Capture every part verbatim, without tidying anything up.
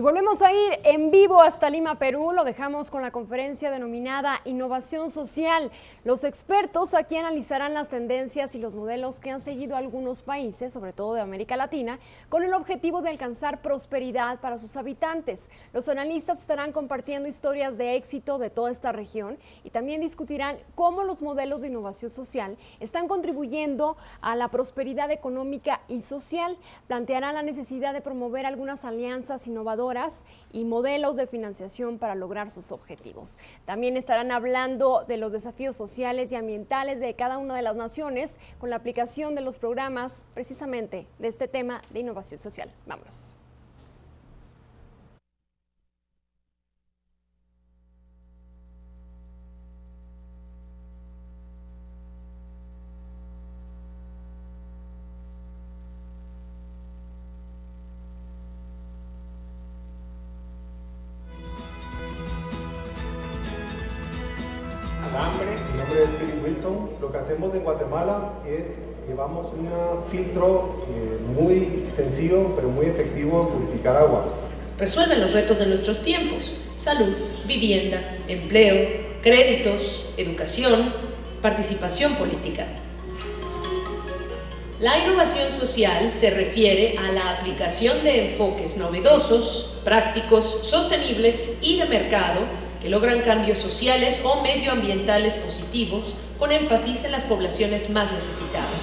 volvemos a ir en vivo hasta Lima, Perú. Lo dejamos con la conferencia denominada Innovación Social. Los expertos aquí analizarán las tendencias y los modelos que han seguido algunos países, sobre todo de América Latina, con el objetivo de alcanzar prosperidad para sus habitantes. Los analistas estarán compartiendo historias de éxito de toda esta región y también discutirán cómo los modelos de innovación social están contribuyendo a la prosperidad económica y social. Plantearán la necesidad de promover algunas alianzas innovadoras y modelos de financiación para lograr sus objetivos. También estarán hablando de los desafíos sociales y ambientales de cada una de las naciones con la aplicación de los programas precisamente de este tema de innovación social. Vámonos. Hambre, mi nombre es Philip Wilson. Lo que hacemos en Guatemala es llevamos un filtro eh, muy sencillo pero muy efectivo en purificar agua. Resuelven los retos de nuestros tiempos: salud, vivienda, empleo, créditos, educación, participación política. La innovación social se refiere a la aplicación de enfoques novedosos, prácticos, sostenibles y de mercado que logran cambios sociales o medioambientales positivos con énfasis en las poblaciones más necesitadas.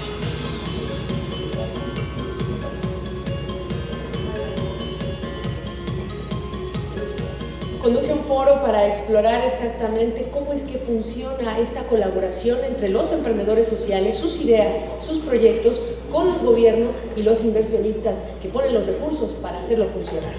Conduje un foro para explorar exactamente cómo es que funciona esta colaboración entre los emprendedores sociales, sus ideas, sus proyectos, con los gobiernos y los inversionistas que ponen los recursos para hacerlo funcionar.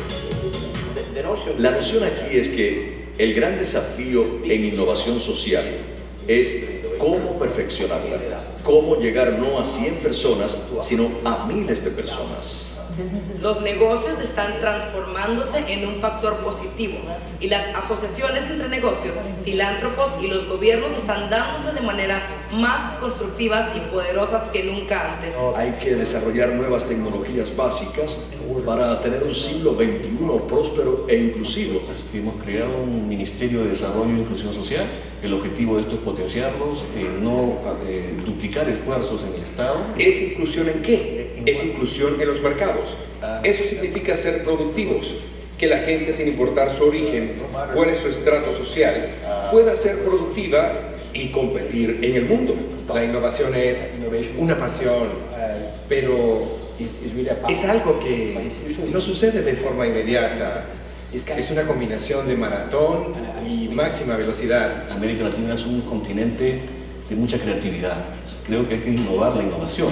La noción aquí es que el gran desafío en innovación social es cómo perfeccionarla, cómo llegar no a cien personas, sino a miles de personas. Los negocios están transformándose en un factor positivo y las asociaciones entre negocios, filántropos y los gobiernos están dándose de manera más constructivas y poderosas que nunca antes. Hay que desarrollar nuevas tecnologías básicas para tener un siglo veintiuno próspero e inclusivo. Hemos creado un Ministerio de Desarrollo e Inclusión Social. El objetivo de esto es potenciarlos, eh, no eh, duplicar esfuerzos en el Estado. ¿Es inclusión en qué? Es inclusión en los mercados. Eso significa ser productivos, que la gente, sin importar su origen, cuál es su estrato social, pueda ser productiva y competir en el mundo. La innovación es una pasión, pero es algo que no sucede de forma inmediata. Es una combinación de maratón y máxima velocidad. América Latina es un continente de mucha creatividad. Creo que hay que innovar la innovación.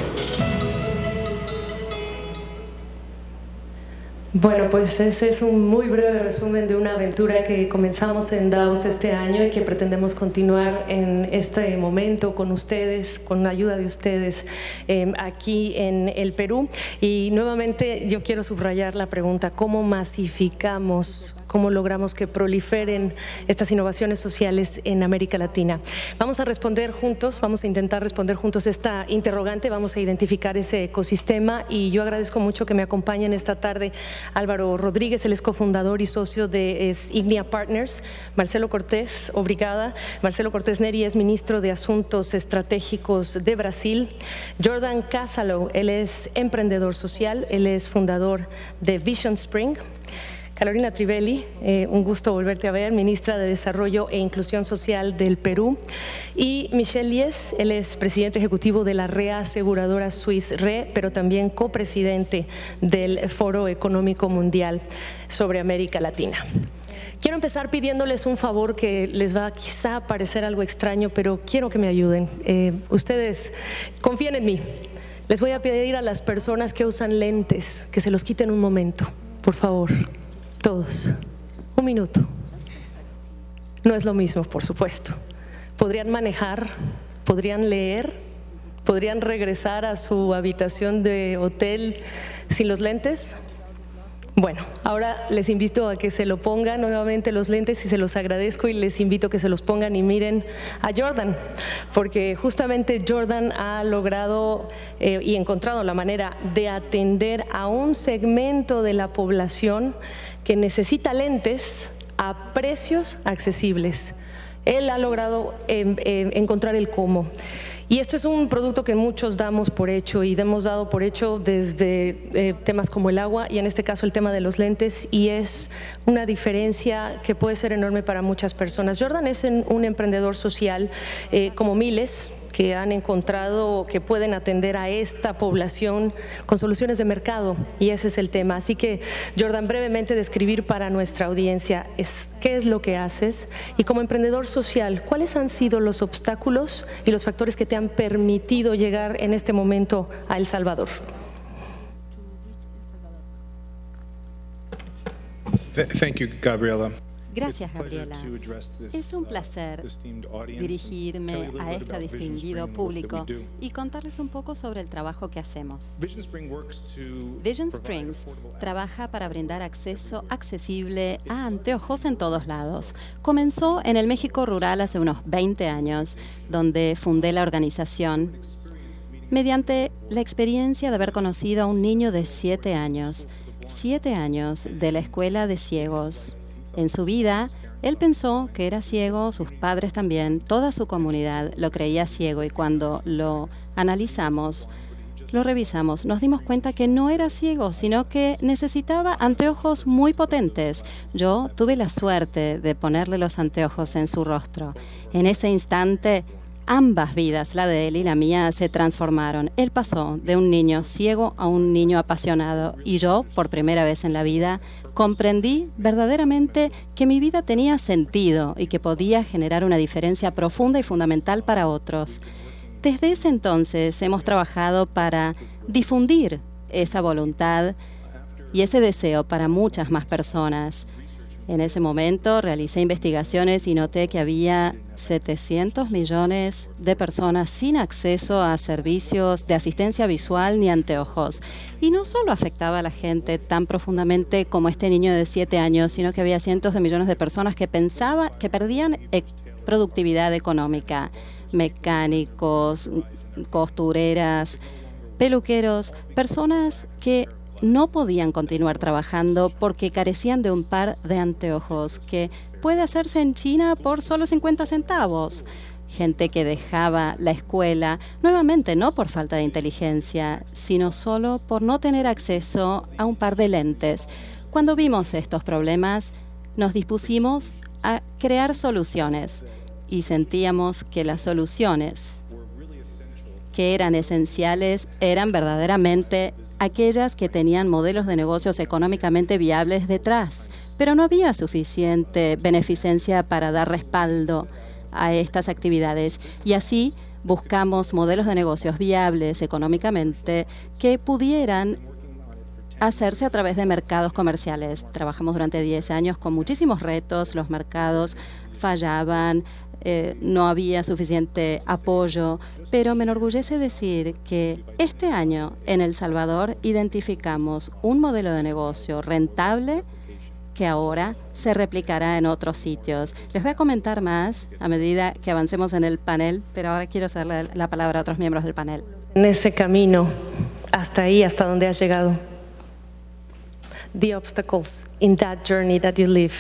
Bueno, pues ese es un muy breve resumen de una aventura que comenzamos en Davos este año y que pretendemos continuar en este momento con ustedes, con la ayuda de ustedes eh, aquí en el Perú. Y nuevamente yo quiero subrayar la pregunta: ¿cómo masificamos, cómo logramos que proliferen estas innovaciones sociales en América Latina? Vamos a responder juntos, vamos a intentar responder juntos esta interrogante, vamos a identificar ese ecosistema y yo agradezco mucho que me acompañen esta tarde Álvaro Rodríguez, él es cofundador y socio de Ignia Partners, Marcelo Cortés, obrigada, Marcelo Cortés Neri es ministro de Asuntos Estratégicos de Brasil, Jordan Casalo, él es emprendedor social, él es fundador de Vision Spring, Carolina Trivelli, eh, un gusto volverte a ver, ministra de Desarrollo e Inclusión Social del Perú, y Michel Lies, él es presidente ejecutivo de la reaseguradora Swiss Re, pero también copresidente del Foro Económico Mundial sobre América Latina. Quiero empezar pidiéndoles un favor que les va quizá a parecer algo extraño, pero quiero que me ayuden. Eh, ustedes confíen en mí. Les voy a pedir a las personas que usan lentes que se los quiten un momento, por favor. Todos, un minuto. No es lo mismo, por supuesto. Podrían manejar, podrían leer, podrían regresar a su habitación de hotel sin los lentes. Bueno, ahora les invito a que se lo pongan nuevamente los lentes y se los agradezco y les invito a que se los pongan y miren a Jordan, porque justamente Jordan ha logrado eh, y encontrado la manera de atender a un segmento de la población que necesita lentes a precios accesibles. Él ha logrado eh, eh, encontrar el cómo. Y esto es un producto que muchos damos por hecho y hemos dado por hecho desde eh, temas como el agua y en este caso el tema de los lentes, y es una diferencia que puede ser enorme para muchas personas. Jordan es un emprendedor social eh, como miles que han encontrado que pueden atender a esta población con soluciones de mercado, y ese es el tema. Así que, Jordan, brevemente describir para nuestra audiencia es, qué es lo que haces, y como emprendedor social, ¿cuáles han sido los obstáculos y los factores que te han permitido llegar en este momento a El Salvador? Thank you, Gabriela. Gracias, Gabriela. Es un placer dirigirme a este distinguido público y contarles un poco sobre el trabajo que hacemos. Vision Springs trabaja para brindar acceso accesible a anteojos en todos lados. Comenzó en el México rural hace unos veinte años, donde fundé la organización mediante la experiencia de haber conocido a un niño de siete años, siete años de la escuela de ciegos. En su vida, él pensó que era ciego, sus padres también, toda su comunidad lo creía ciego, y cuando lo analizamos, lo revisamos, nos dimos cuenta que no era ciego, sino que necesitaba anteojos muy potentes. Yo tuve la suerte de ponerle los anteojos en su rostro. En ese instante, ambas vidas, la de él y la mía, se transformaron. Él pasó de un niño ciego a un niño apasionado, y yo, por primera vez en la vida, comprendí verdaderamente que mi vida tenía sentido y que podía generar una diferencia profunda y fundamental para otros. Desde ese entonces hemos trabajado para difundir esa voluntad y ese deseo para muchas más personas. En ese momento realicé investigaciones y noté que había setecientos millones de personas sin acceso a servicios de asistencia visual ni anteojos. Y no solo afectaba a la gente tan profundamente como este niño de siete años, sino que había cientos de millones de personas que pensaban que perdían e- productividad económica. Mecánicos, costureras, peluqueros, personas que no podían continuar trabajando porque carecían de un par de anteojos que puede hacerse en China por solo cincuenta centavos. Gente que dejaba la escuela, nuevamente no por falta de inteligencia, sino solo por no tener acceso a un par de lentes. Cuando vimos estos problemas, nos dispusimos a crear soluciones y sentíamos que las soluciones que eran esenciales eran verdaderamente aquellas que tenían modelos de negocios económicamente viables detrás, pero no había suficiente beneficencia para dar respaldo a estas actividades, y así buscamos modelos de negocios viables económicamente que pudieran hacerse a través de mercados comerciales. Trabajamos durante diez años con muchísimos retos, los mercados fallaban, eh, no había suficiente apoyo, pero me enorgullece decir que este año en El Salvador identificamos un modelo de negocio rentable que ahora se replicará en otros sitios. Les voy a comentar más a medida que avancemos en el panel, pero ahora quiero hacerle la palabra a otros miembros del panel. En ese camino, hasta ahí, hasta donde has llegado. The obstacles in that journey that you live.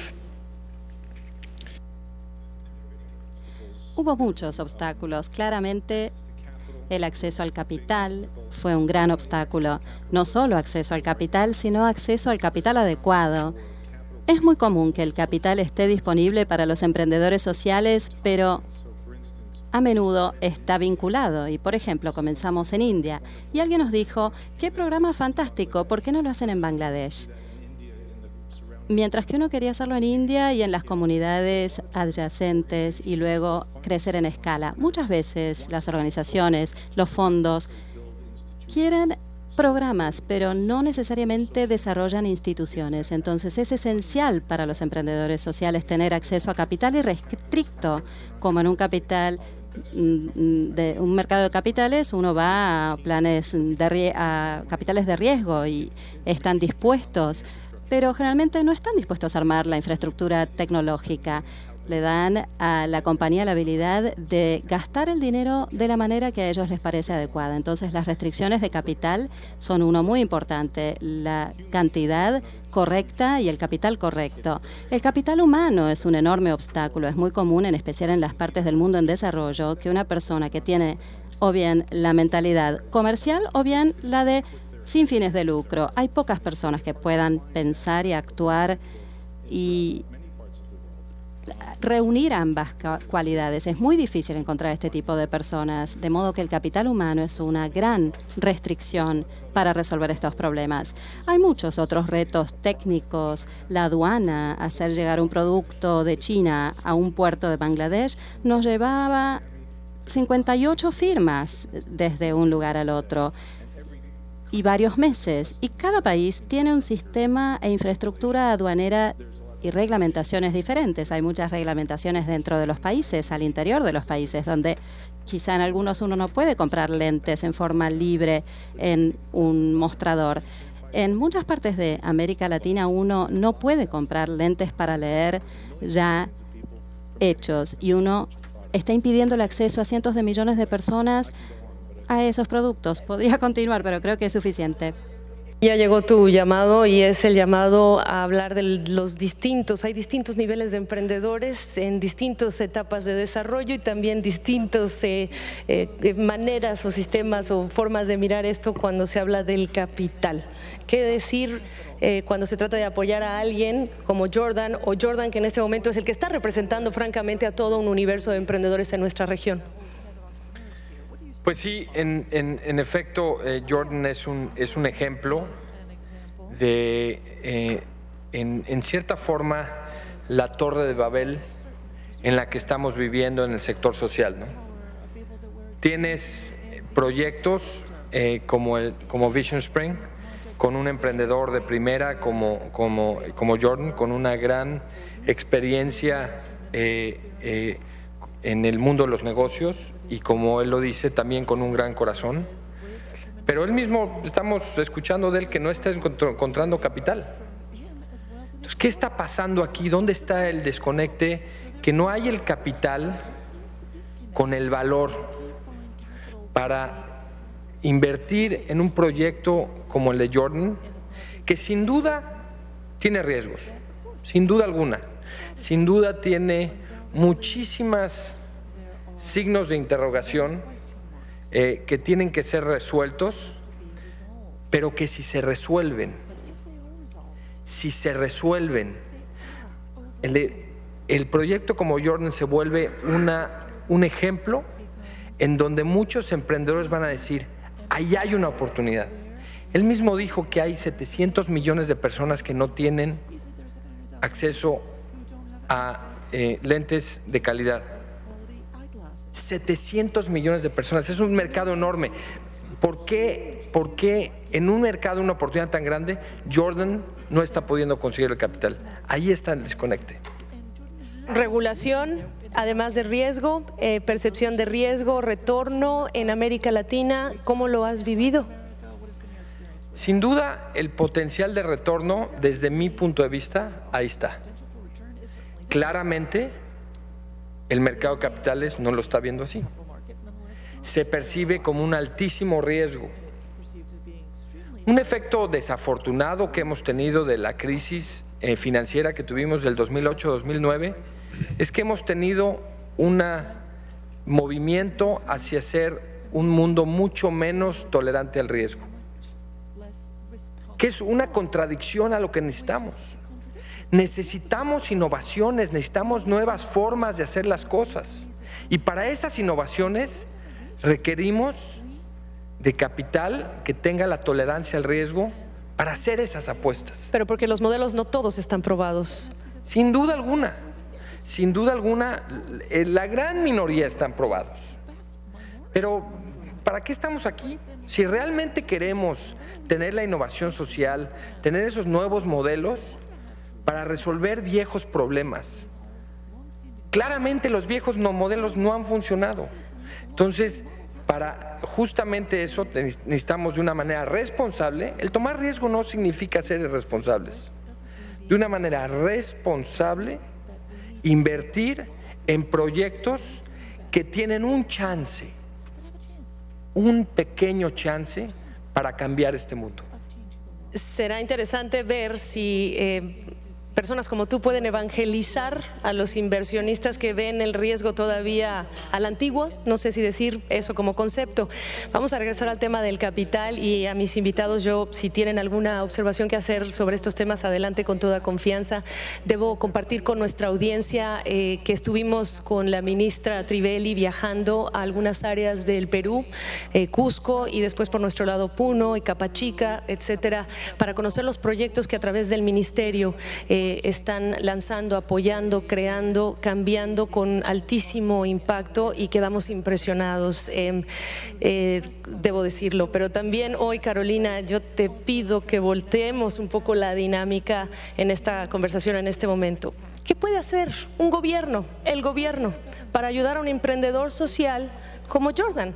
Hubo muchos obstáculos. Claramente, el acceso al capital fue un gran obstáculo. No solo acceso al capital, sino acceso al capital adecuado. Es muy común que el capital esté disponible para los emprendedores sociales, pero a menudo está vinculado. Y, por ejemplo, comenzamos en India y alguien nos dijo, ¡qué programa fantástico! ¿Por qué no lo hacen en Bangladesh? Mientras que uno quería hacerlo en India y en las comunidades adyacentes y luego crecer en escala. Muchas veces las organizaciones, los fondos, quieren programas, pero no necesariamente desarrollan instituciones. Entonces es esencial para los emprendedores sociales tener acceso a capital irrestricto, como en un capital de un mercado de capitales, uno va a planes de a capitales de riesgo y están dispuestos pero generalmente no están dispuestos a armar la infraestructura tecnológica. Le dan a la compañía la habilidad de gastar el dinero de la manera que a ellos les parece adecuada. Entonces, las restricciones de capital son uno muy importante, la cantidad correcta y el capital correcto. El capital humano es un enorme obstáculo. Es muy común, en especial en las partes del mundo en desarrollo, que una persona que tiene o bien la mentalidad comercial o bien la de sin fines de lucro. Hay pocas personas que puedan pensar y actuar y reunir ambas cualidades. Es muy difícil encontrar este tipo de personas, de modo que el capital humano es una gran restricción para resolver estos problemas. Hay muchos otros retos técnicos. La aduana, hacer llegar un producto de China a un puerto de Bangladesh, nos llevaba cincuenta y ocho firmas desde un lugar al otro y varios meses. Y cada país tiene un sistema e infraestructura aduanera y reglamentaciones diferentes. Hay muchas reglamentaciones dentro de los países, al interior de los países, donde quizá en algunos uno no puede comprar lentes en forma libre en un mostrador. En muchas partes de América Latina uno no puede comprar lentes para leer ya hechos y uno está impidiendo el acceso a cientos de millones de personas a esos productos. Podría continuar, pero creo que es suficiente. Ya llegó tu llamado y es el llamado a hablar de los distintos, hay distintos niveles de emprendedores en distintas etapas de desarrollo y también distintas eh, eh, maneras o sistemas o formas de mirar esto cuando se habla del capital. ¿Qué decir eh, cuando se trata de apoyar a alguien como Jordan o Jordan, que en este momento es el que está representando francamente a todo un universo de emprendedores en nuestra región? Pues sí, en, en, en efecto, eh, Jordan es un, es un ejemplo de, eh, en, en cierta forma, la torre de Babel en la que estamos viviendo en el sector social, ¿no? Tienes proyectos eh, como, el, como Vision Spring, con un emprendedor de primera como, como, como Jordan, con una gran experiencia eh, eh, en el mundo de los negocios y, como él lo dice, también con un gran corazón. Pero él mismo, estamos escuchando de él que no está encontrando capital. Entonces, ¿qué está pasando aquí? ¿Dónde está el desconecte? Que no hay el capital con el valor para invertir en un proyecto como el de Jordan, que sin duda tiene riesgos, sin duda alguna, sin duda tiene muchísimas signos de interrogación eh, que tienen que ser resueltos, pero que si se resuelven, si se resuelven, el, el proyecto como Jordan se vuelve una, un ejemplo en donde muchos emprendedores van a decir, ahí hay una oportunidad. Él mismo dijo que hay setecientos millones de personas que no tienen acceso a eh, lentes de calidad. setecientos millones de personas, es un mercado enorme. ¿Por qué, por qué en un mercado, una oportunidad tan grande, Jordan no está pudiendo conseguir el capital? Ahí está el desconecte. Regulación, además de riesgo, eh, percepción de riesgo, retorno en América Latina, ¿cómo lo has vivido? Sin duda, el potencial de retorno, desde mi punto de vista, ahí está. Claramente, el mercado de capitales no lo está viendo así. Se percibe como un altísimo riesgo. Un efecto desafortunado que hemos tenido de la crisis eh, financiera que tuvimos del dos mil ocho a dos mil nueve es que hemos tenido un movimiento hacia ser un mundo mucho menos tolerante al riesgo, que es una contradicción a lo que necesitamos. Necesitamos innovaciones, necesitamos nuevas formas de hacer las cosas, y para esas innovaciones requerimos de capital que tenga la tolerancia al riesgo para hacer esas apuestas. Pero porque los modelos no todos están probados. Sin duda alguna, sin duda alguna, la gran minoría están probados. Pero ¿para qué estamos aquí? Si realmente queremos tener la innovación social, tener esos nuevos modelos para resolver viejos problemas. Claramente los viejos no, modelos no han funcionado. Entonces, para justamente eso necesitamos de una manera responsable. El tomar riesgo no significa ser irresponsables. de una manera responsable, invertir en proyectos que tienen un chance, un pequeño chance para cambiar este mundo. Será interesante ver si eh, personas como tú pueden evangelizar a los inversionistas que ven el riesgo todavía a la antigua, no sé si decir eso como concepto. Vamos a regresar al tema del capital y a mis invitados, yo si tienen alguna observación que hacer sobre estos temas, adelante con toda confianza. Debo compartir con nuestra audiencia eh, que estuvimos con la ministra Trivelli viajando a algunas áreas del Perú, eh, Cusco y después por nuestro lado Puno y Capachica, etcétera, para conocer los proyectos que a través del ministerio eh, están lanzando, apoyando, creando, cambiando con altísimo impacto y quedamos impresionados, eh, eh, debo decirlo. Pero también hoy, Carolina, yo te pido que volteemos un poco la dinámica en esta conversación en este momento. ¿Qué puede hacer un gobierno, el gobierno, para ayudar a un emprendedor social como Jordan?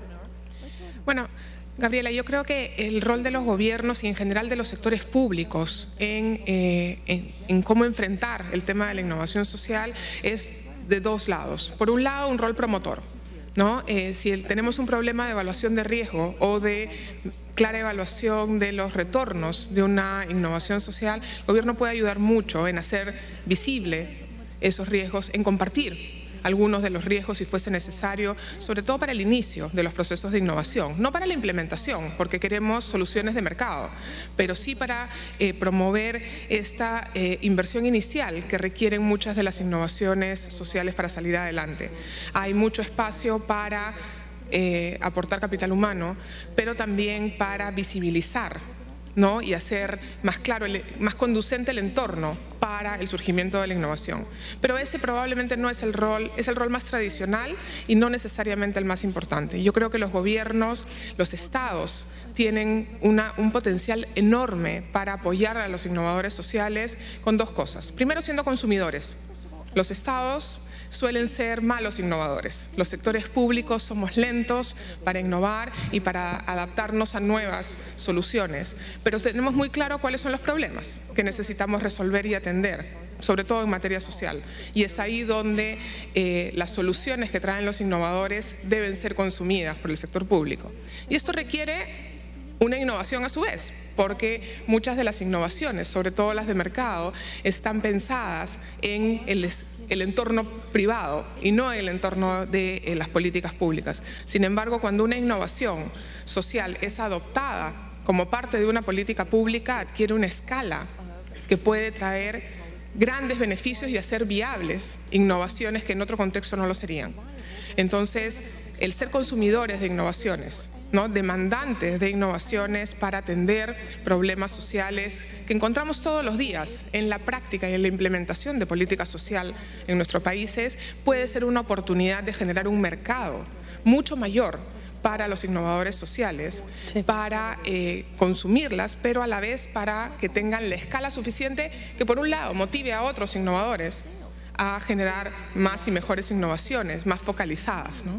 Bueno, Gabriela, yo creo que el rol de los gobiernos y en general de los sectores públicos en, eh, en, en cómo enfrentar el tema de la innovación social es de dos lados. Por un lado, un rol promotor, ¿no? Eh, si el, tenemos un problema de evaluación de riesgo o de clara evaluación de los retornos de una innovación social, el gobierno puede ayudar mucho en hacer visible esos riesgos, en compartir algunos de los riesgos si fuese necesario, sobre todo para el inicio de los procesos de innovación, no para la implementación, porque queremos soluciones de mercado, pero sí para eh, promover esta eh, inversión inicial que requieren muchas de las innovaciones sociales para salir adelante. Hay mucho espacio para eh, aportar capital humano, pero también para visibilizar, ¿no? Y hacer más claro, más conducente el entorno para el surgimiento de la innovación. Pero ese probablemente no es el rol, es el rol más tradicional y no necesariamente el más importante. Yo creo que los gobiernos, los estados, tienen una, un potencial enorme para apoyar a los innovadores sociales con dos cosas. Primero, siendo consumidores. Los estados suelen ser malos innovadores. Los sectores públicos somos lentos para innovar y para adaptarnos a nuevas soluciones, pero tenemos muy claro cuáles son los problemas que necesitamos resolver y atender, sobre todo en materia social. Y es ahí donde eh, las soluciones que traen los innovadores deben ser consumidas por el sector público. Y esto requiere una innovación a su vez, porque muchas de las innovaciones, sobre todo las de mercado, están pensadas en el, el entorno privado y no en el entorno de eh, las políticas públicas. Sin embargo, cuando una innovación social es adoptada como parte de una política pública, adquiere una escala que puede traer grandes beneficios y hacer viables innovaciones que en otro contexto no lo serían. Entonces, el ser consumidores de innovaciones, ¿no? Demandantes de innovaciones para atender problemas sociales que encontramos todos los días en la práctica y en la implementación de política social en nuestros países, puede ser una oportunidad de generar un mercado mucho mayor para los innovadores sociales, sí. para eh, consumirlas, pero a la vez para que tengan la escala suficiente que por un lado motive a otros innovadores a generar más y mejores innovaciones, más focalizadas, ¿no?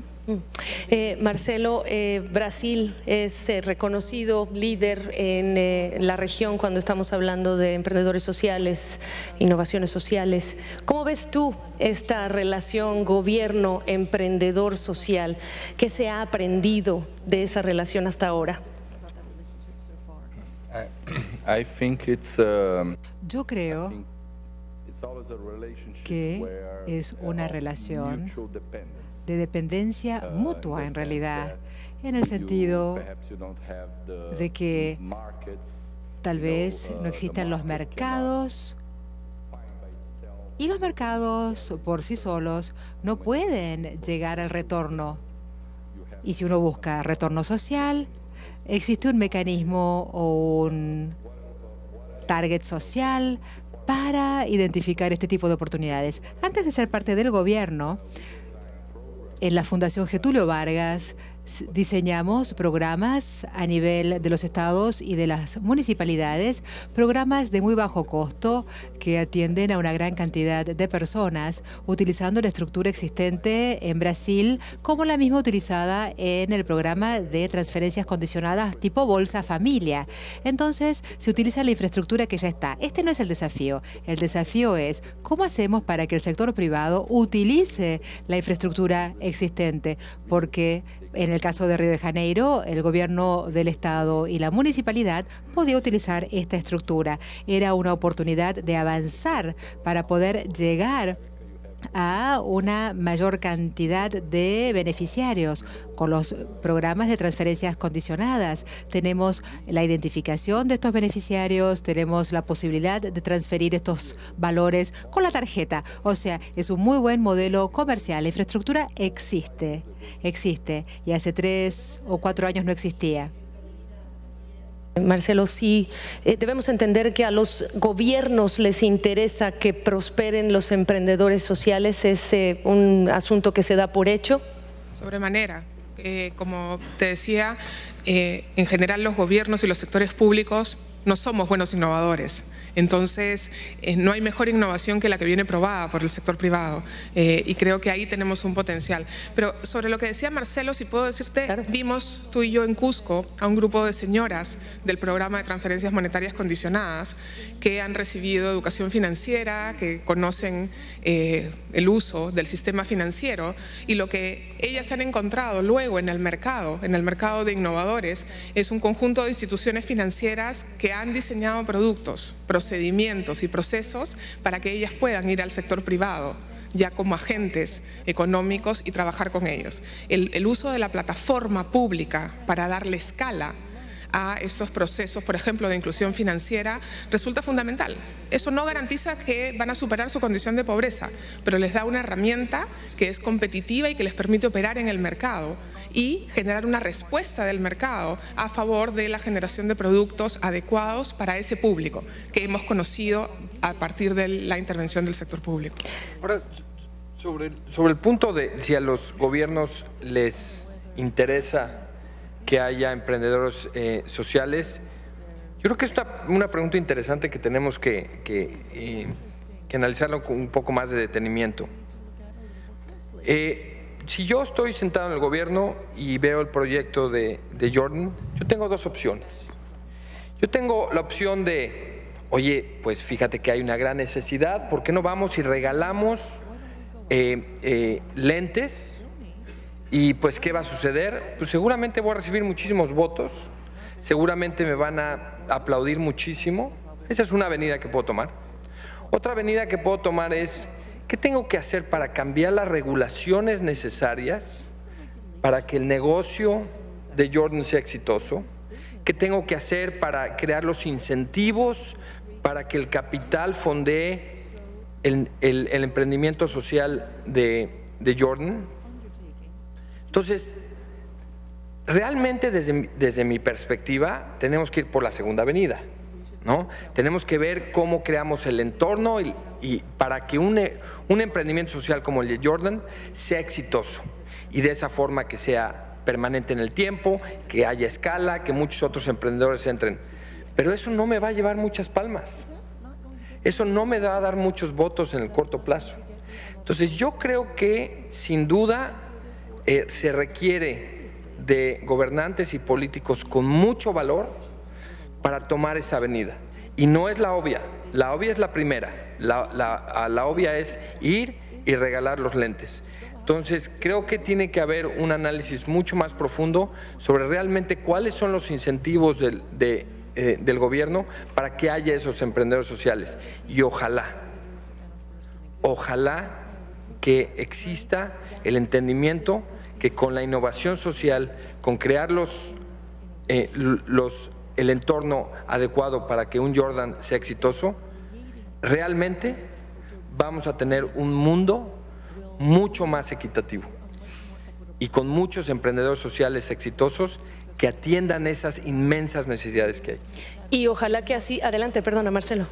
Eh, Marcelo, eh, Brasil es eh, reconocido líder en eh, la región cuando estamos hablando de emprendedores sociales, innovaciones sociales. ¿Cómo ves tú esta relación gobierno-emprendedor social? ¿Qué se ha aprendido de esa relación hasta ahora? I think it's, um, Yo creo que es una relación de dependencia mutua en realidad, en el sentido de que tal vez no existan los mercados y los mercados por sí solos no pueden llegar al retorno. Y si uno busca retorno social, existe un mecanismo o un target social para identificar este tipo de oportunidades. Antes de ser parte del gobierno, en la Fundación Getulio Vargas diseñamos programas a nivel de los estados y de las municipalidades, programas de muy bajo costo que atienden a una gran cantidad de personas, utilizando la estructura existente en Brasil como la misma utilizada en el programa de transferencias condicionadas tipo Bolsa Familia. Entonces, se utiliza la infraestructura que ya está. Este no es el desafío. El desafío es cómo hacemos para que el sector privado utilice la infraestructura existente, porque en el caso de Río de Janeiro, el gobierno del estado y la municipalidad podía utilizar esta estructura. Era una oportunidad de avanzar para poder llegar a una mayor cantidad de beneficiarios. Con los programas de transferencias condicionadas tenemos la identificación de estos beneficiarios, tenemos la posibilidad de transferir estos valores con la tarjeta. O sea, es un muy buen modelo comercial. La infraestructura existe, existe y hace tres o cuatro años no existía. Marcelo, sí, eh, debemos entender que a los gobiernos les interesa que prosperen los emprendedores sociales. ¿Es eh, un asunto que se da por hecho? Sobremanera. Eh, como te decía, eh, en general los gobiernos y los sectores públicos no somos buenos innovadores. Entonces, eh, no hay mejor innovación que la que viene probada por el sector privado. Eh, y creo que ahí tenemos un potencial. Pero sobre lo que decía Marcelo, si puedo decirte, claro. Vimos tú y yo en Cusco a un grupo de señoras del programa de transferencias monetarias condicionadas que han recibido educación financiera, que conocen eh, el uso del sistema financiero, y lo que ellas han encontrado luego en el mercado, en el mercado de innovadores, es un conjunto de instituciones financieras que han diseñado productos, procedimientos y procesos para que ellas puedan ir al sector privado ya como agentes económicos y trabajar con ellos. El, el uso de la plataforma pública para darle escala a estos procesos, por ejemplo, de inclusión financiera, resulta fundamental. Eso no garantiza que van a superar su condición de pobreza, pero les da una herramienta que es competitiva y que les permite operar en el mercado y generar una respuesta del mercado a favor de la generación de productos adecuados para ese público que hemos conocido a partir de la intervención del sector público. Ahora, sobre, sobre el punto de si a los gobiernos les interesa que haya emprendedores eh, sociales, yo creo que es una, una pregunta interesante que tenemos que, que, eh, que analizarlo con un poco más de detenimiento. Eh, Si yo estoy sentado en el gobierno y veo el proyecto de, de Jordan, yo tengo dos opciones. Yo tengo la opción de, oye, pues fíjate que hay una gran necesidad, ¿por qué no vamos y regalamos eh, eh, lentes? Y pues, ¿qué va a suceder? Pues seguramente voy a recibir muchísimos votos, seguramente me van a aplaudir muchísimo. Esa es una avenida que puedo tomar. Otra avenida que puedo tomar es, ¿qué tengo que hacer para cambiar las regulaciones necesarias para que el negocio de Jordan sea exitoso? ¿Qué tengo que hacer para crear los incentivos para que el capital fondee el, el, el emprendimiento social de, de Jordan? Entonces, realmente desde, desde mi perspectiva tenemos que ir por la segunda avenida, ¿no? Tenemos que ver cómo creamos el entorno y, y para que un, un emprendimiento social como el de Jordan sea exitoso y de esa forma que sea permanente en el tiempo, que haya escala, que muchos otros emprendedores entren. Pero eso no me va a llevar muchas palmas. Eso no me va a dar muchos votos en el corto plazo. Entonces yo creo que sin duda eh, se requiere de gobernantes y políticos con mucho valor para tomar esa avenida. Y no es la obvia, la obvia es la primera, la, la, la obvia es ir y regalar los lentes. Entonces creo que tiene que haber un análisis mucho más profundo sobre realmente cuáles son los incentivos del, de, eh, del gobierno para que haya esos emprendedores sociales. Y ojalá, ojalá que exista el entendimiento que con la innovación social, con crear los, eh, los el entorno adecuado para que un Jordan sea exitoso, realmente vamos a tener un mundo mucho más equitativo y con muchos emprendedores sociales exitosos que atiendan esas inmensas necesidades que hay. Y ojalá que así, adelante, perdona Marcelo.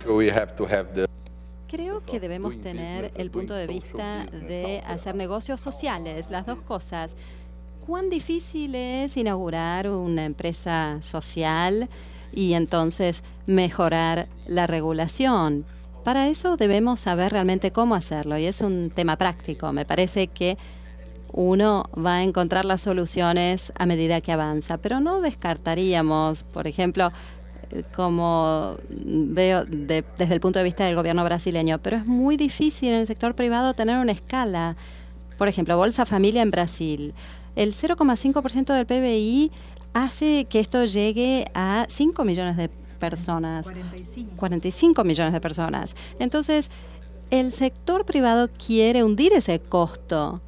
Creo que debemos tener el punto de vista de hacer negocios sociales, las dos cosas. cuán difícil es inaugurar una empresa social y entonces mejorar la regulación. Para eso debemos saber realmente cómo hacerlo y es un tema práctico. Me parece que uno va a encontrar las soluciones a medida que avanza, pero no descartaríamos, por ejemplo, como veo de, desde el punto de vista del gobierno brasileño, pero es muy difícil en el sector privado tener una escala. Por ejemplo, Bolsa Familia en Brasil. El cero coma cinco por ciento del P B I hace que esto llegue a cinco millones de personas. cuarenta y cinco. cuarenta y cinco millones de personas. Entonces, el sector privado quiere hundir ese costo.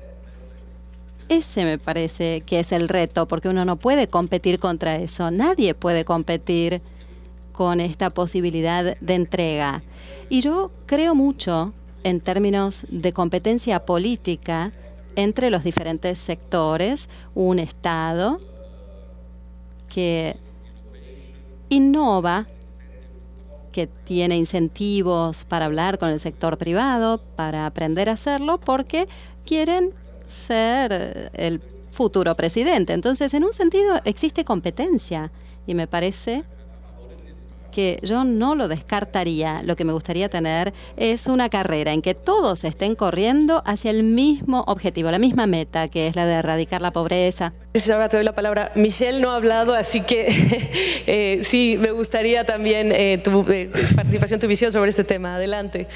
Ese me parece que es el reto, porque uno no puede competir contra eso. Nadie puede competir con esta posibilidad de entrega. Y yo creo mucho en términos de competencia política entre los diferentes sectores, un Estado que innova, que tiene incentivos para hablar con el sector privado, para aprender a hacerlo, porque quieren ser el futuro presidente. Entonces, en un sentido, existe competencia y me parece que yo no lo descartaría. Lo que me gustaría tener es una carrera en que todos estén corriendo hacia el mismo objetivo, la misma meta, que es la de erradicar la pobreza. Ahora te doy la palabra. Michelle no ha hablado, así que eh, sí, me gustaría también eh, tu eh, participación, tu visión sobre este tema. Adelante.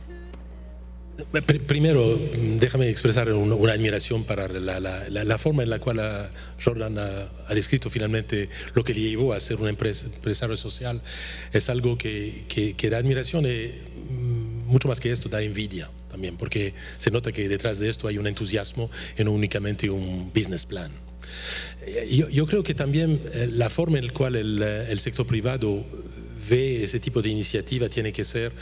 Primero, déjame expresar una, una admiración para la, la, la, la forma en la cual a Jordan ha, ha descrito finalmente lo que le llevó a ser un empresa, empresario social. Es algo que, que, que da admiración y mucho más que esto da envidia también, porque se nota que detrás de esto hay un entusiasmo y no únicamente un business plan. Yo, yo creo que también la forma en la cual el, el sector privado ve ese tipo de iniciativa tiene que ser,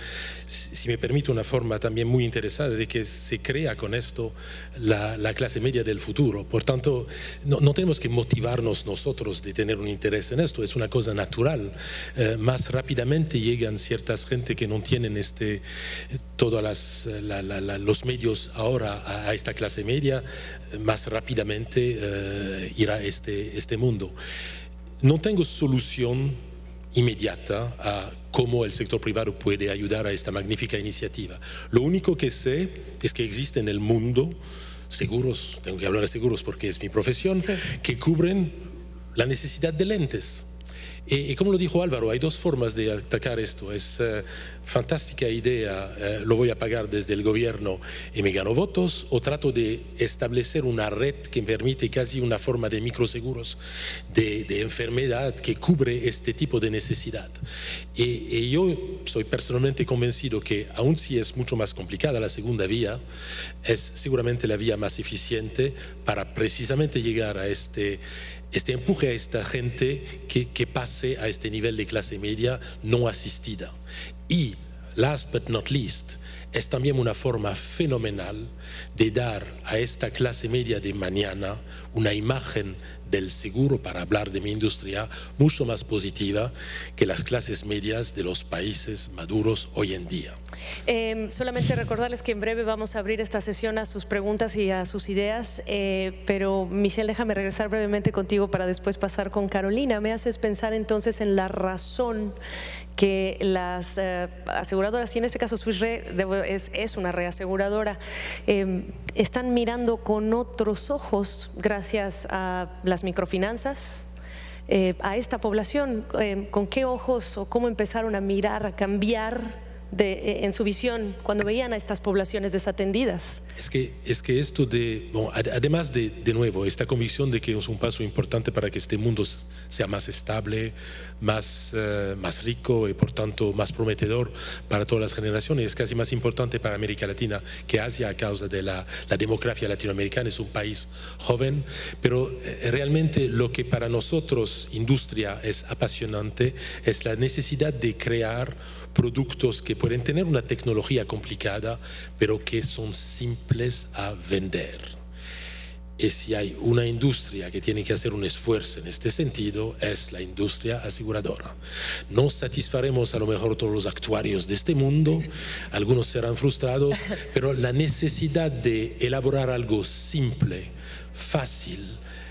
si me permite, una forma también muy interesada de que se crea con esto la, la clase media del futuro. Por tanto, no, no tenemos que motivarnos nosotros de tener un interés en esto, es una cosa natural. Eh, más rápidamente llegan ciertas gente que no tienen este, todos las, la, la, la, los medios ahora a, a esta clase media, más rápidamente eh, irá este, este mundo. No tengo solución inmediata a cómo el sector privado puede ayudar a esta magnífica iniciativa. Lo único que sé es que existe en el mundo seguros, tengo que hablar de seguros porque es mi profesión, sí, que cubren la necesidad de lentes. Y, y como lo dijo Álvaro, hay dos formas de atacar esto. Es uh, fantástica idea, uh, lo voy a pagar desde el gobierno y me gano votos, o trato de establecer una red que permite casi una forma de microseguros de, de enfermedad que cubre este tipo de necesidad. Y, y yo soy personalmente convencido que, aun si es mucho más complicada la segunda vía, es seguramente la vía más eficiente para precisamente llegar a este este empuje a esta gente que, que pase a este nivel de clase media no asistida. Y, last but not least, es también una forma fenomenal de dar a esta clase media de mañana una imagen del seguro, para hablar de mi industria, mucho más positiva que las clases medias de los países maduros hoy en día. Eh, solamente recordarles que en breve vamos a abrir esta sesión a sus preguntas y a sus ideas, eh, pero Michelle, déjame regresar brevemente contigo para después pasar con Carolina. Me haces pensar entonces en la razón que las eh, aseguradoras, y en este caso Swiss Re es, es una reaseguradora, eh, están mirando con otros ojos, gracias a las microfinanzas, eh, a esta población. Eh, ¿Con qué ojos o cómo empezaron a mirar, a cambiar de, eh, en su visión cuando veían a estas poblaciones desatendidas? Es que, es que esto de, bueno, además de, de nuevo, esta convicción de que es un paso importante para que este mundo sea más estable, más, uh, más rico y por tanto más prometedor para todas las generaciones, es casi más importante para América Latina que Asia a causa de la, la demografía latinoamericana. Es un país joven, pero eh, realmente lo que para nosotros, industria, es apasionante es la necesidad de crear productos que pueden tener una tecnología complicada, pero que son simples a vender. Y si hay una industria que tiene que hacer un esfuerzo en este sentido, es la industria aseguradora. No satisfaremos a lo mejor todos los actuarios de este mundo, algunos serán frustrados, pero la necesidad de elaborar algo simple, fácil,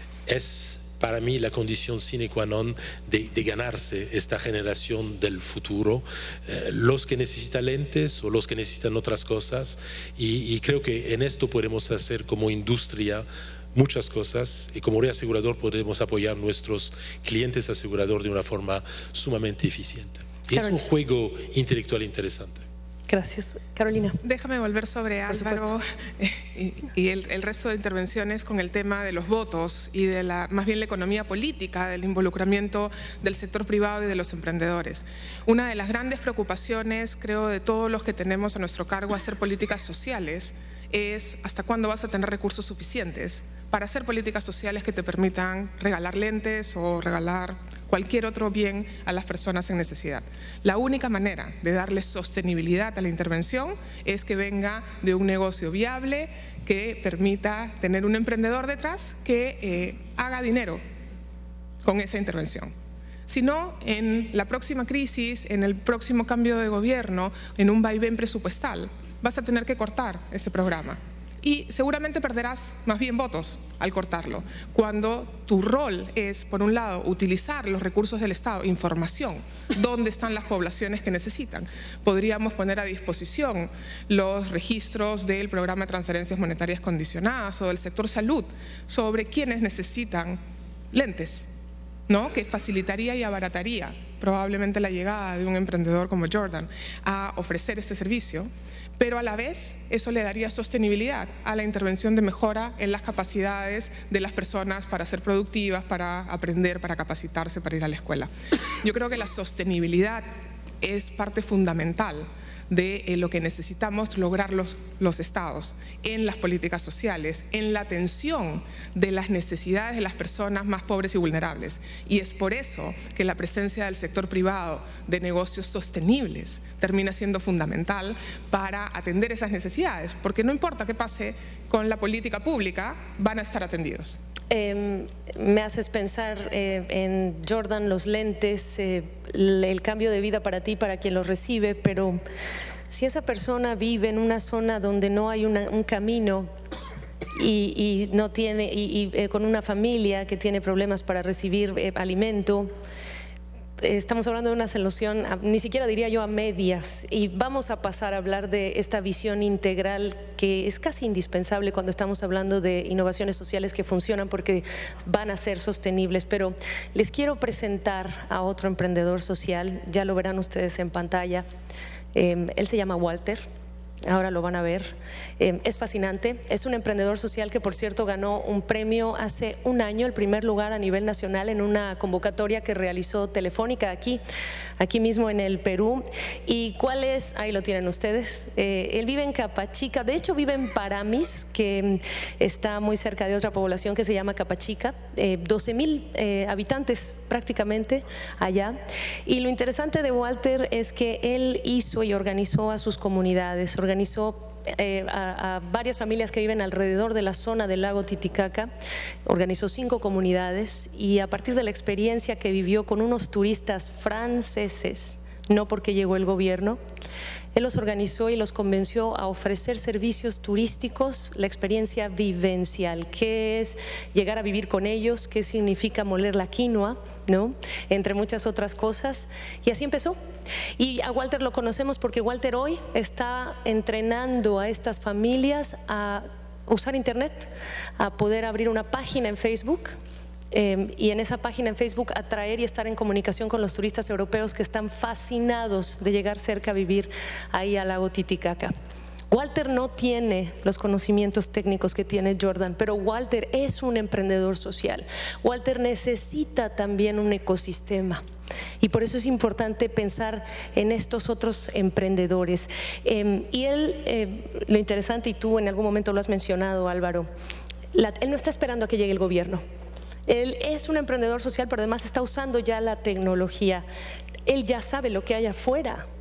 es para mí la condición sine qua non de, de ganarse esta generación del futuro, eh, los que necesitan lentes o los que necesitan otras cosas, y, y creo que en esto podemos hacer como industria muchas cosas, y como reasegurador podemos apoyar a nuestros clientes asegurador de una forma sumamente eficiente. Y Carolina. Es un juego intelectual interesante. Gracias. Carolina. Déjame volver sobre Álvaro y, y el, el resto de intervenciones con el tema de los votos y de la, más bien la economía política, del involucramiento del sector privado y de los emprendedores. Una de las grandes preocupaciones, creo, de todos los que tenemos a nuestro cargo hacer políticas sociales es hasta cuándo vas a tener recursos suficientes para hacer políticas sociales que te permitan regalar lentes o regalar cualquier otro bien a las personas en necesidad. La única manera de darle sostenibilidad a la intervención es que venga de un negocio viable, que permita tener un emprendedor detrás que eh, haga dinero con esa intervención. Si no, en la próxima crisis, en el próximo cambio de gobierno, en un vaivén presupuestal, vas a tener que cortar ese programa. Y seguramente perderás más bien votos al cortarlo, cuando tu rol es, por un lado, utilizar los recursos del Estado, información, dónde están las poblaciones que necesitan. Podríamos poner a disposición los registros del programa de transferencias monetarias condicionadas o del sector salud sobre quienes necesitan lentes, ¿no? Que facilitaría y abarataría probablemente la llegada de un emprendedor como Jordan a ofrecer este servicio, pero a la vez eso le daría sostenibilidad a la intervención de mejora en las capacidades de las personas para ser productivas, para aprender, para capacitarse, para ir a la escuela. Yo creo que la sostenibilidad es parte fundamental de eh, lo que necesitamos lograr los, los estados en las políticas sociales, en la atención de las necesidades de las personas más pobres y vulnerables. Y es por eso que la presencia del sector privado de negocios sostenibles termina siendo fundamental para atender esas necesidades, porque no importa qué pase con la política pública, van a estar atendidos. Eh, me haces pensar eh, en Jordan, los lentes, eh, el cambio de vida para ti, para quien los recibe, pero si esa persona vive en una zona donde no hay una, un camino y, y no tiene y, y eh, con una familia que tiene problemas para recibir eh, alimento, estamos hablando de una solución, ni siquiera diría yo a medias, y vamos a pasar a hablar de esta visión integral que es casi indispensable cuando estamos hablando de innovaciones sociales que funcionan porque van a ser sostenibles. Pero les quiero presentar a otro emprendedor social, ya lo verán ustedes en pantalla. Eh, él se llama Walter. Ahora lo van a ver. Eh, es fascinante. Es un emprendedor social que, por cierto, ganó un premio hace un año, el primer lugar a nivel nacional en una convocatoria que realizó Telefónica aquí, aquí mismo en el Perú. ¿Y cuál es? Ahí lo tienen ustedes. Eh, él vive en Capachica, de hecho vive en Paramis, que está muy cerca de otra población que se llama Capachica, eh, doce mil eh, habitantes prácticamente allá. Y lo interesante de Walter es que él hizo y organizó a sus comunidades, organizó eh, a, a varias familias que viven alrededor de la zona del lago Titicaca, organizó cinco comunidades y a partir de la experiencia que vivió con unos turistas franceses, no porque llegó el gobierno, él los organizó y los convenció a ofrecer servicios turísticos, la experiencia vivencial, qué es llegar a vivir con ellos, qué significa moler la quinoa, ¿no? Entre muchas otras cosas, y así empezó. Y a Walter lo conocemos porque Walter hoy está entrenando a estas familias a usar internet, a poder abrir una página en Facebook, Eh, y en esa página en Facebook atraer y estar en comunicación con los turistas europeos que están fascinados de llegar cerca a vivir ahí al lago Titicaca. Walter no tiene los conocimientos técnicos que tiene Jordan, pero Walter es un emprendedor social. Walter necesita también un ecosistema y por eso es importante pensar en estos otros emprendedores. Eh, y él, eh, lo interesante, y tú en algún momento lo has mencionado, Álvaro, la, él no está esperando a que llegue el gobierno. Él es un emprendedor social, pero además está usando ya la tecnología. Él ya sabe lo que hay afuera.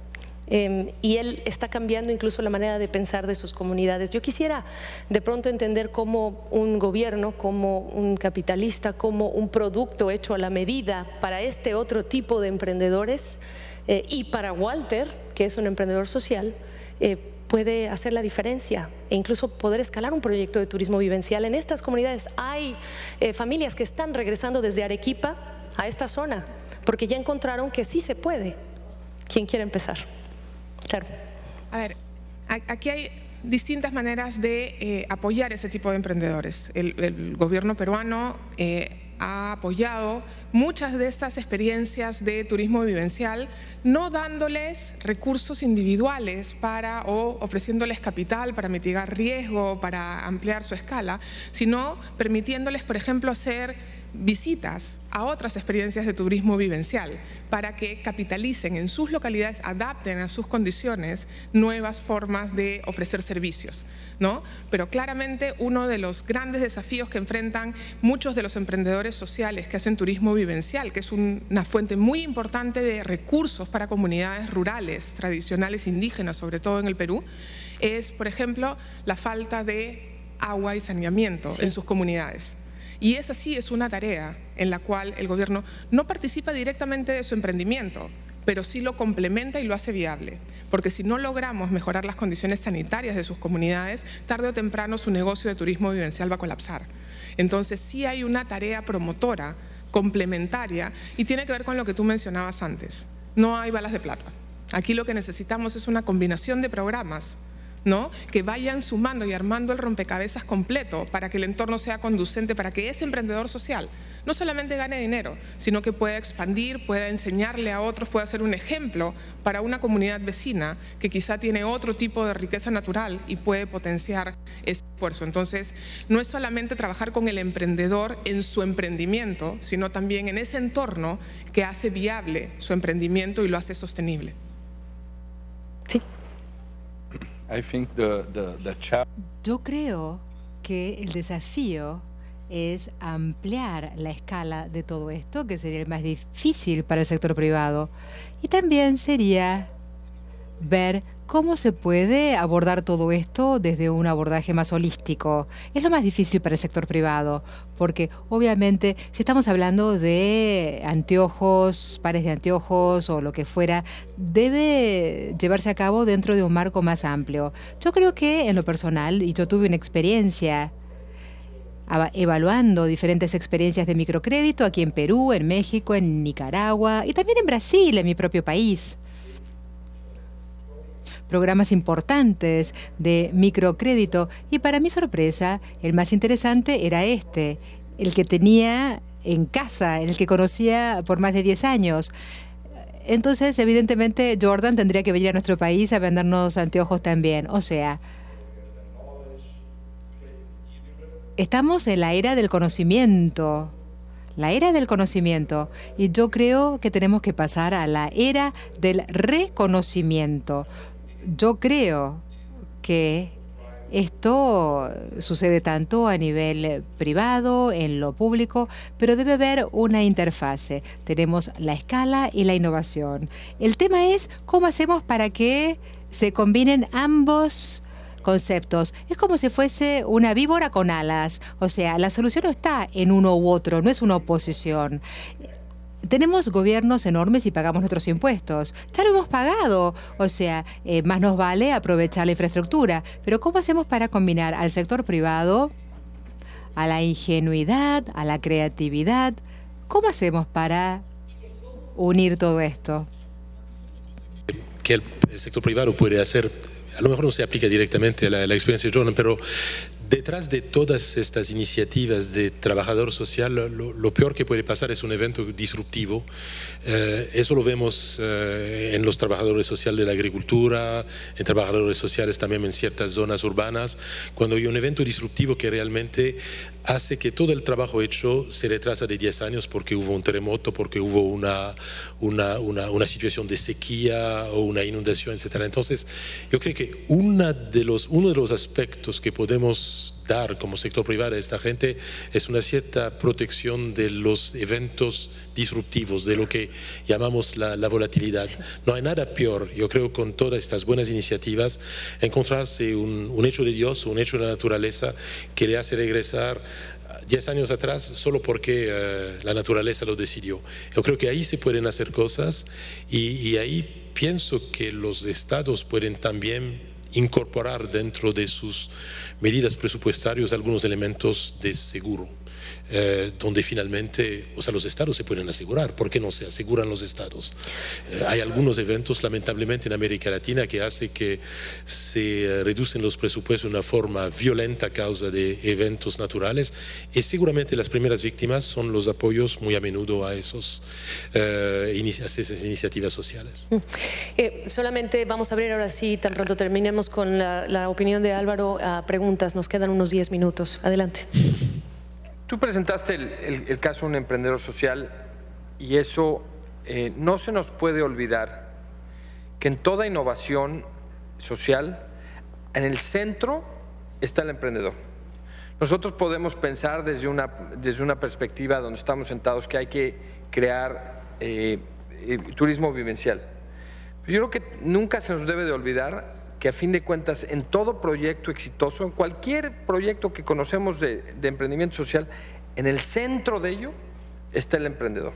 Eh, y él está cambiando incluso la manera de pensar de sus comunidades. Yo quisiera de pronto entender cómo un gobierno, como un capitalista, como un producto hecho a la medida para este otro tipo de emprendedores eh, y para Walter, que es un emprendedor social, eh, puede hacer la diferencia e incluso poder escalar un proyecto de turismo vivencial. En estas comunidades hay eh, familias que están regresando desde Arequipa a esta zona porque ya encontraron que sí se puede. ¿Quién quiere empezar? Claro. A ver, aquí hay distintas maneras de eh, apoyar ese tipo de emprendedores. El, el gobierno peruano eh, ha apoyado muchas de estas experiencias de turismo vivencial, no dándoles recursos individuales para, o ofreciéndoles capital para mitigar riesgo, para ampliar su escala, sino permitiéndoles, por ejemplo, hacer visitas a otras experiencias de turismo vivencial para que capitalicen en sus localidades, adapten a sus condiciones nuevas formas de ofrecer servicios, ¿no? Pero claramente uno de los grandes desafíos que enfrentan muchos de los emprendedores sociales que hacen turismo vivencial, que es un, una fuente muy importante de recursos para comunidades rurales, tradicionales, indígenas, sobre todo en el Perú, es, por ejemplo, la falta de agua y saneamiento sí. en sus comunidades. Y esa sí es una tarea en la cual el gobierno no participa directamente de su emprendimiento, pero sí lo complementa y lo hace viable. Porque si no logramos mejorar las condiciones sanitarias de sus comunidades, tarde o temprano su negocio de turismo vivencial va a colapsar. Entonces sí hay una tarea promotora, complementaria, y tiene que ver con lo que tú mencionabas antes. No hay balas de plata. Aquí lo que necesitamos es una combinación de programas, ¿no? Que vayan sumando y armando el rompecabezas completo para que el entorno sea conducente, para que ese emprendedor social no solamente gane dinero, sino que pueda expandir, pueda enseñarle a otros, pueda ser un ejemplo para una comunidad vecina que quizá tiene otro tipo de riqueza natural y puede potenciar ese esfuerzo. Entonces, no es solamente trabajar con el emprendedor en su emprendimiento, sino también en ese entorno que hace viable su emprendimiento y lo hace sostenible. Sí. I think the, the, the Yo creo que el desafío es ampliar la escala de todo esto, que sería el más difícil para el sector privado. Y también sería ver cómo se puede abordar todo esto desde un abordaje más holístico. Es lo más difícil para el sector privado, porque obviamente si estamos hablando de anteojos, pares de anteojos o lo que fuera, debe llevarse a cabo dentro de un marco más amplio. Yo creo que en lo personal, y yo tuve una experiencia evaluando diferentes experiencias de microcrédito aquí en Perú, en México, en Nicaragua y también en Brasil, en mi propio país. Programas importantes de microcrédito y para mi sorpresa, el más interesante era este, el que tenía en casa, el que conocía por más de diez años. Entonces, evidentemente, Jordan tendría que venir a nuestro país a vendernos anteojos también. O sea, estamos en la era del conocimiento. La era del conocimiento. Y yo creo que tenemos que pasar a la era del reconocimiento. Yo creo que esto sucede tanto a nivel privado, en lo público, pero debe haber una interfase. Tenemos la escala y la innovación. El tema es cómo hacemos para que se combinen ambos conceptos. Es como si fuese una víbora con alas. O sea, la solución no está en uno u otro, no es una oposición. Tenemos gobiernos enormes y pagamos nuestros impuestos. Ya lo hemos pagado. O sea, eh, más nos vale aprovechar la infraestructura. Pero ¿cómo hacemos para combinar al sector privado, a la ingenuidad, a la creatividad? ¿Cómo hacemos para unir todo esto? Que el, el sector privado puede hacer, a lo mejor no se aplica directamente a la, la experiencia de Jordan, pero detrás de todas estas iniciativas de trabajador social, lo, lo peor que puede pasar es un evento disruptivo. Eh, eso lo vemos eh, en los trabajadores sociales de la agricultura, en trabajadores sociales también en ciertas zonas urbanas, cuando hay un evento disruptivo que realmente hace que todo el trabajo hecho se retrasa de diez años porque hubo un terremoto, porque hubo una, una, una, una situación de sequía o una inundación, etcétera. Entonces, yo creo que una de los, uno de los aspectos que podemos podemos dar como sector privado a esta gente es una cierta protección de los eventos disruptivos, de lo que llamamos la, la volatilidad. Sí. No hay nada peor, yo creo, con todas estas buenas iniciativas, encontrarse un, un hecho de Dios, un hecho de la naturaleza que le hace regresar diez años atrás solo porque uh, la naturaleza lo decidió. Yo creo que ahí se pueden hacer cosas y, y ahí pienso que los estados pueden también incorporar dentro de sus medidas presupuestarias algunos elementos de seguro, eh, donde finalmente, o sea, los estados se pueden asegurar. ¿Por qué no se aseguran los estados? Eh, hay algunos eventos, lamentablemente, en América Latina que hace que se reducen los presupuestos de una forma violenta a causa de eventos naturales, y seguramente las primeras víctimas son los apoyos muy a menudo a, esos, eh, inici a esas iniciativas sociales. Eh, solamente vamos a abrir ahora sí, tan pronto terminemos con la, la opinión de Álvaro, a preguntas. Nos quedan unos diez minutos. Adelante. Tú presentaste el, el, el caso de un emprendedor social y eso eh, no se nos puede olvidar que en toda innovación social, en el centro está el emprendedor. Nosotros podemos pensar desde una, desde una perspectiva donde estamos sentados que hay que crear eh, eh, turismo vivencial. Pero yo creo que nunca se nos debe de olvidar que a fin de cuentas en todo proyecto exitoso, en cualquier proyecto que conocemos de, de emprendimiento social, en el centro de ello está el emprendedor.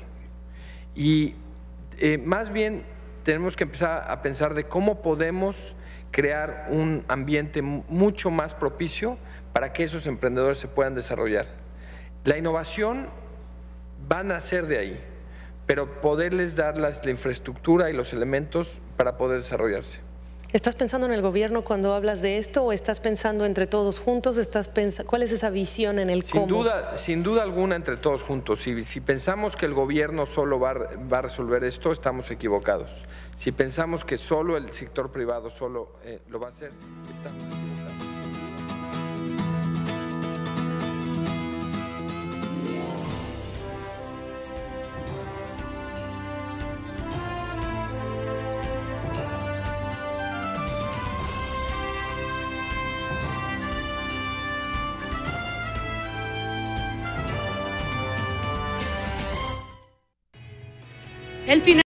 Y eh, más bien tenemos que empezar a pensar de cómo podemos crear un ambiente mucho más propicio para que esos emprendedores se puedan desarrollar. La innovación va a nacer de ahí, pero poderles dar las, la infraestructura y los elementos para poder desarrollarse. ¿Estás pensando en el gobierno cuando hablas de esto o estás pensando entre todos juntos? ¿Estás pensando, ¿cuál es esa visión en el sin cómo? Duda, sin duda alguna entre todos juntos. Si, si pensamos que el gobierno solo va, va a resolver esto, estamos equivocados. Si pensamos que solo el sector privado solo eh, lo va a hacer, estamos equivocados. El final